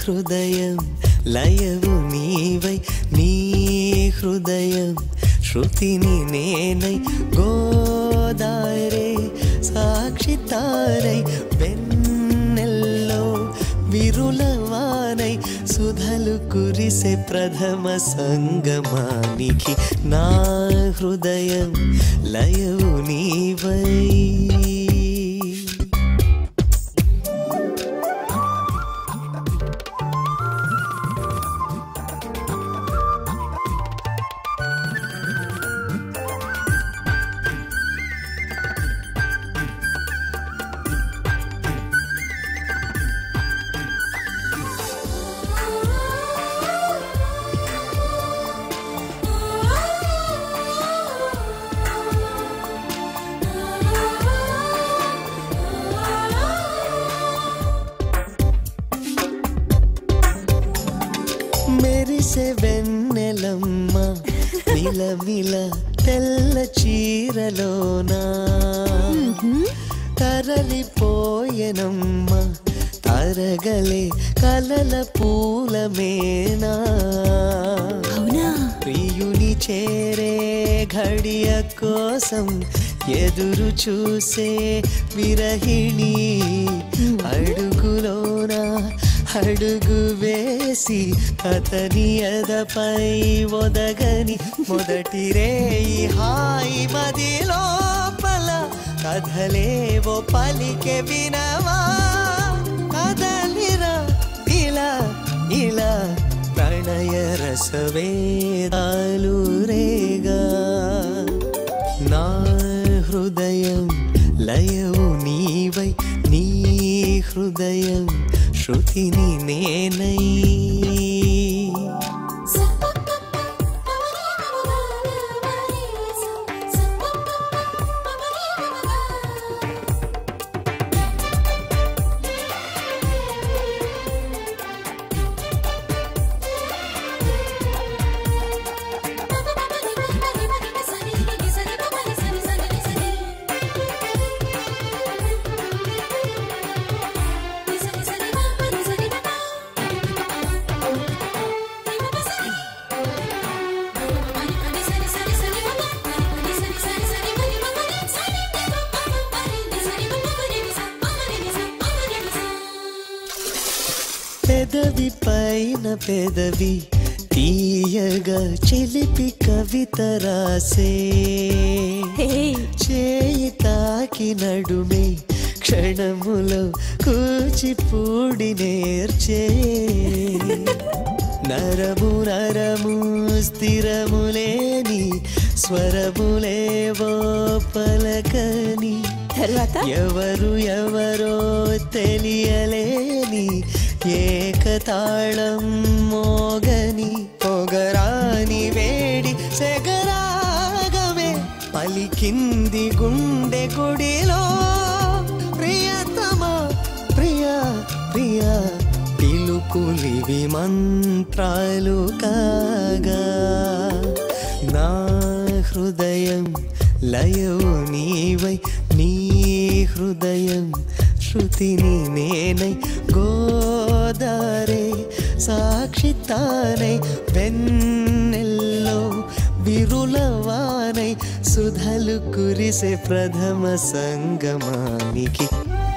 హృదయం లయవు నీవై నీ హృదయం శృతిని నేనై గోదారే సాక్షి తారై వెన్నెల్లో విరులవానై సుధలు కురిసే ప్రథమ సంగమానికి నా హృదయం లయవు నీవై మెరిసే వెన్నెలమ్మ మిలమిల తెల్ల చీరలోనా తరలిపోయెనమ్మ తరగలే కలల పూలమేనా ప్రియుని చేరే ఘడియ కోసం ఎదురు చూసే విరహిణి అడుగులోనా అడుగు వేసి అతని ఎదపై ఒదగని మొదటి రేయి హాయి మది లోపల కథలేవో పలికే వినవా కదలిరా ఇలా ఇలా ప్రణయ రసవేదాలు రేగా నా హృదయం లయవు నీవై నీ హృదయం శృతిని నేనై పెదవి పైన పెదవి తీయగా చిలిపి కవిత రాసే చేయి తాకి నడుమే క్షణములో కూచిపూడి నేర్చే నరము నరము స్థిరములేని స్వరములేవో పలకని ఎవరు ఎవరో తెలియలేని ఏకతాళం మోగని పొగరాని వేడి సెగరాగమే పలికింది గుండె గుడిలో ప్రియతమా ప్రియా ప్రియా పిలుపులివి మంత్రాలు కాగా నా హృదయం లయవు నీవై నీ హృదయం శృతిని నేనై గోదారే సాక్షి తానై వెన్నెల్లో విరులవానై సుధలు కురిసే ప్రథమ సంగమానికి